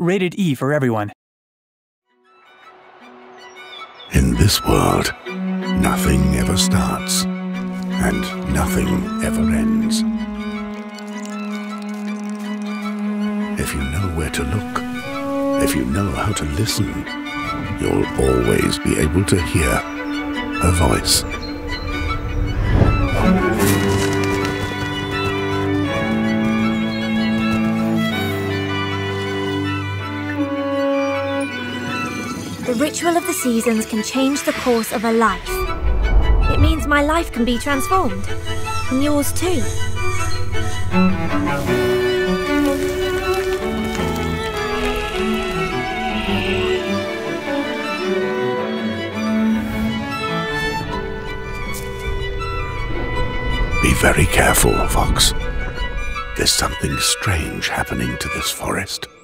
rated E for everyone. In this world, nothing ever starts, and nothing ever ends. If you know where to look, if you know how to listen, you'll always be able to hear her voice. The ritual of the seasons can change the course of a life. It means my life can be transformed, and yours too. Be very careful, Fox. There's something strange happening to this forest.